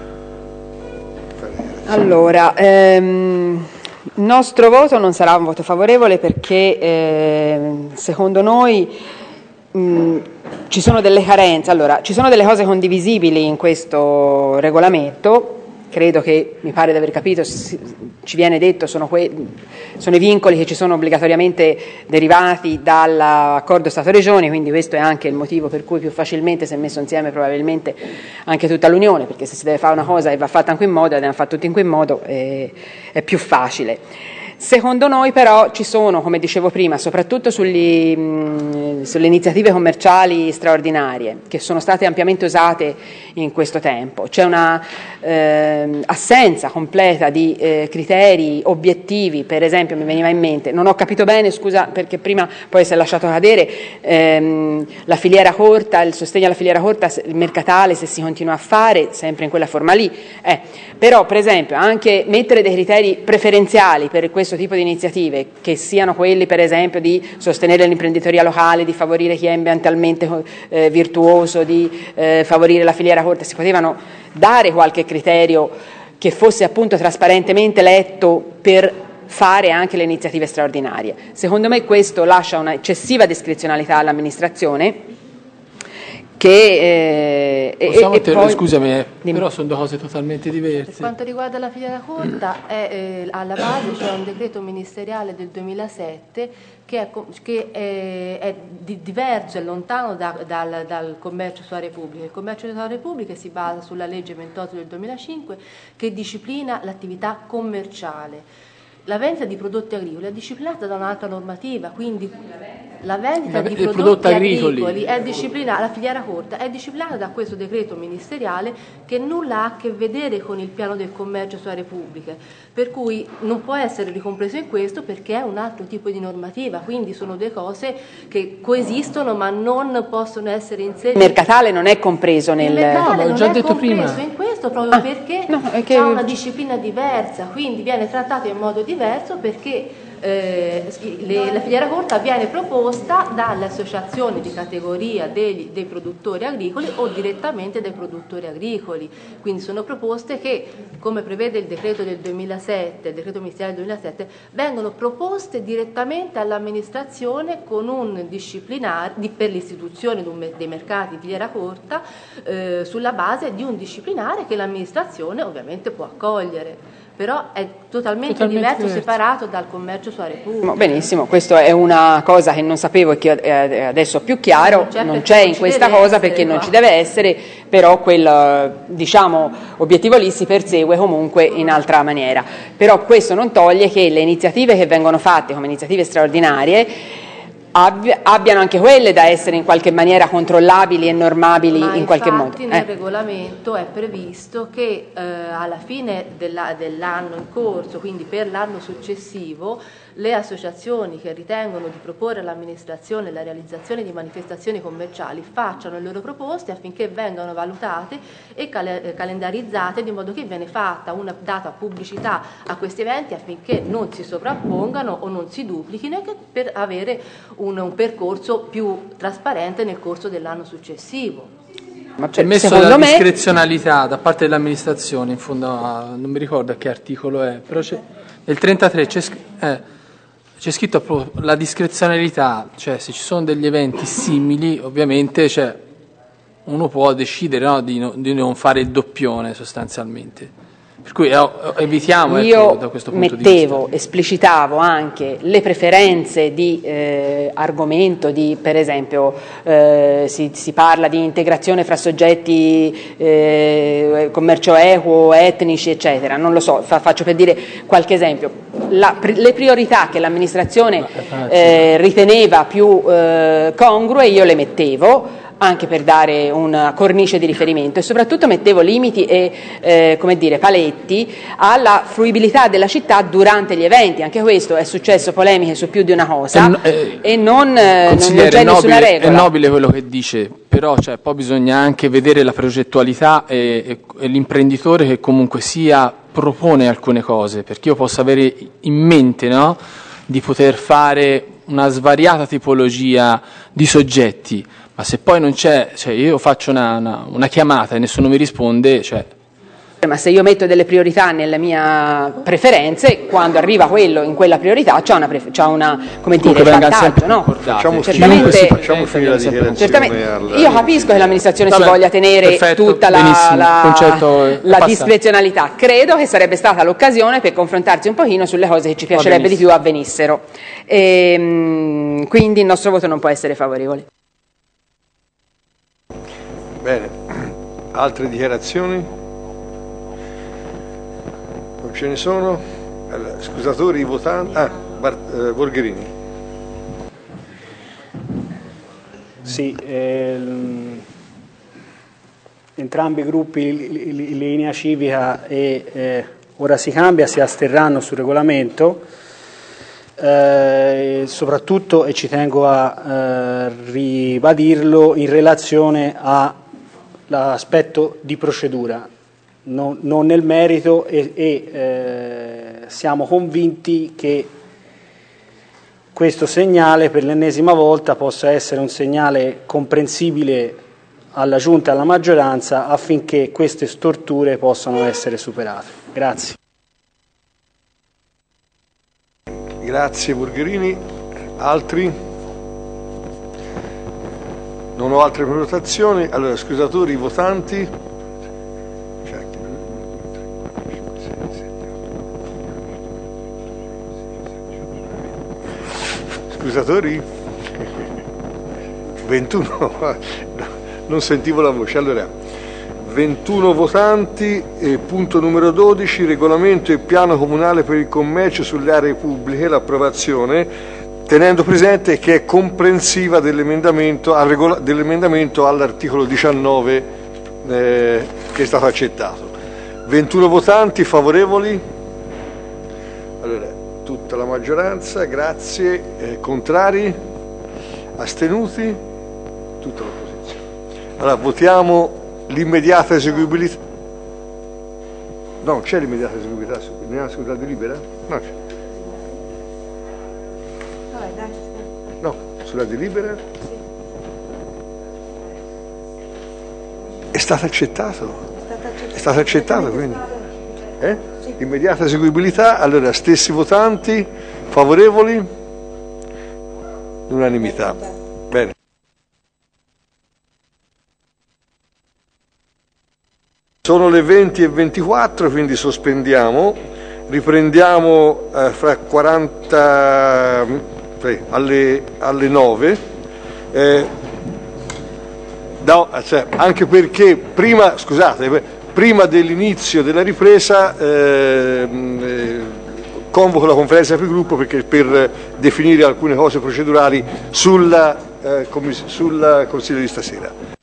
Allora, il nostro voto non sarà un voto favorevole perché secondo noi ci sono delle carenze. Allora, ci sono delle cose condivisibili in questo regolamento. Credo che, mi pare di aver capito, ci viene detto, sono i vincoli che ci sono obbligatoriamente derivati dall'accordo Stato-Regioni, quindi questo è anche il motivo per cui più facilmente si è messo insieme probabilmente anche tutta l'Unione, perché se si deve fare una cosa e va fatta in quel modo, ed hanno fatto tutti in quel modo, è più facile. Secondo noi però ci sono, come dicevo prima, soprattutto sulle iniziative commerciali straordinarie, che sono state ampiamente usate in questo tempo, c'è una assenza completa di criteri obiettivi. Per esempio mi veniva in mente, non ho capito bene, scusa perché prima poi si è lasciato cadere, la filiera corta, il sostegno alla filiera corta, il mercatale, se si continua a fare sempre in quella forma lì, però per esempio anche mettere dei criteri preferenziali per questo tipo di iniziative, che siano quelli per esempio di sostenere l'imprenditoria locale, di favorire chi è ambientalmente virtuoso, di favorire la filiera corta, si potevano dare qualche criterio che fosse appunto trasparentemente letto per fare anche le iniziative straordinarie. Secondo me questo lascia una eccessiva discrezionalità all'amministrazione che poi, scusami, però sono due cose totalmente diverse. Per quanto riguarda la filiera corta, alla base c'è un decreto ministeriale del 2007 che è diverso e lontano dal commercio su aree pubbliche. Il commercio su aree pubbliche si basa sulla legge 28 del 2005 che disciplina l'attività commerciale. La vendita di prodotti agricoli è disciplinata da un'altra normativa, quindi la vendita di prodotti agricoli è disciplinata, la filiera corta è disciplinata da questo decreto ministeriale che nulla ha a che vedere con il piano del commercio su aree pubbliche, per cui non può essere ricompreso in questo perché è un altro tipo di normativa, quindi sono due cose che coesistono ma non possono essere inserite. Il mercatale non è compreso nel... Il mercatale l'ho non già è detto compreso prima. in questo proprio perché ha una disciplina diversa, quindi viene trattato in modo diverso perché la filiera corta viene proposta dalle associazioni di categoria dei produttori agricoli o direttamente dai produttori agricoli, quindi sono proposte che, come prevede il decreto del 2007, il decreto ministeriale del 2007, vengono proposte direttamente all'amministrazione con un disciplinare per l'istituzione dei mercati di filiera corta sulla base di un disciplinare che l'amministrazione ovviamente può accogliere. Però è totalmente diverso, separato dal commercio su aree pubbliche. Benissimo, questa è una cosa che non sapevo e che adesso ho più chiaro, non c'è in questa cosa perché non ci deve essere, però quel obiettivo lì si persegue comunque in altra maniera. Però questo non toglie che le iniziative che vengono fatte come iniziative straordinarie abbiano anche quelle da essere in qualche maniera controllabili e normabili in qualche modo. Infatti nel regolamento è previsto che alla fine dell'anno in corso, quindi per l'anno successivo, le associazioni che ritengono di proporre all'amministrazione la realizzazione di manifestazioni commerciali facciano le loro proposte affinché vengano valutate e calendarizzate, di modo che viene fatta una data pubblicità a questi eventi affinché non si sovrappongano o non si duplichino, per avere un percorso più trasparente nel corso dell'anno successivo. Ma permesso la discrezionalità da parte dell'amministrazione, in fondo non mi ricordo a che articolo è, però nel 33 c'è scritto proprio la discrezionalità, cioè se ci sono degli eventi simili ovviamente uno può decidere di non fare il doppione sostanzialmente. Per cui evitiamo da questo punto di vista. Esplicitavo anche le preferenze di argomento, per esempio si parla di integrazione fra soggetti commercio equo, etnici, eccetera. Non lo so, faccio per dire qualche esempio. Le priorità che l'amministrazione riteneva più congrue io le mettevo, anche per dare una cornice di riferimento, e soprattutto mettevo limiti e paletti alla fruibilità della città durante gli eventi. Anche questo è successo, polemiche su più di una cosa, e non c'è nessuna regola. È nobile quello che dice, però poi bisogna anche vedere la progettualità e l'imprenditore che comunque sia propone alcune cose, perché io posso avere in mente di poter fare una svariata tipologia di soggetti, ma se poi non c'è, io faccio una chiamata e nessuno mi risponde, Ma se io metto delle priorità nelle mie preferenze, quando arriva quello in quella priorità c'ha una vantaggio, no? Facciamo finire la dichiarazione. Io capisco che l'amministrazione si voglia tenere tutta la discrezionalità. Credo che sarebbe stata l'occasione per confrontarsi un pochino sulle cose che ci piacerebbe di più avvenissero. Quindi il nostro voto non può essere favorevole. Bene, altre dichiarazioni? Non ce ne sono? Allora, scusatori, votanti. Borgherini. Sì, entrambi i gruppi, Linea Civica e Ora si cambia, si asterranno sul regolamento, soprattutto, e ci tengo a ribadirlo, in relazione all'aspetto di procedura, non nel merito, e siamo convinti che questo segnale per l'ennesima volta possa essere un segnale comprensibile alla Giunta e alla maggioranza affinché queste storture possano essere superate. Grazie. Grazie Borgherini. Altri? Non ho altre prenotazioni. Allora, scusatori, votanti. Scusatori? 21, non sentivo la voce. Allora, 21 votanti, punto numero 12, regolamento e piano comunale per il commercio sulle aree pubbliche, l'approvazione, tenendo presente che è comprensiva dell'emendamento all'articolo 19 che è stato accettato. 21 votanti favorevoli? Allora, tutta la maggioranza, grazie. Contrari? Astenuti? Tutta l'opposizione. Allora, votiamo l'immediata eseguibilità. No, c'è l'immediata eseguibilità sulla delibera? No, c'è. No, sulla delibera? È stato accettato. È stato accettato, quindi. Immediata eseguibilità. Allora, stessi votanti favorevoli? Unanimità. Bene. Sono le 20:24, quindi sospendiamo. Riprendiamo fra 40 alle 9. No, cioè, anche perché prima, scusate, prima dell'inizio della ripresa convoco la conferenza per gruppo per definire alcune cose procedurali sul Consiglio di stasera.